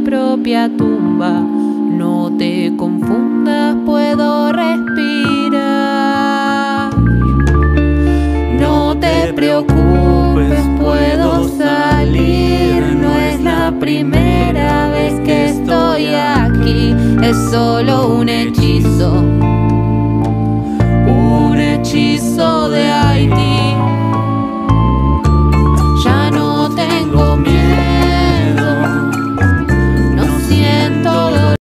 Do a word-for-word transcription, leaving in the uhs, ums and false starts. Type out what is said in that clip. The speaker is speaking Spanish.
propia tumba. No te confundas, puedo respirar. No te preocupes, puedo salir. No es la primera vez que estoy aquí. Es solo un hechizo, un hechizo de Haití.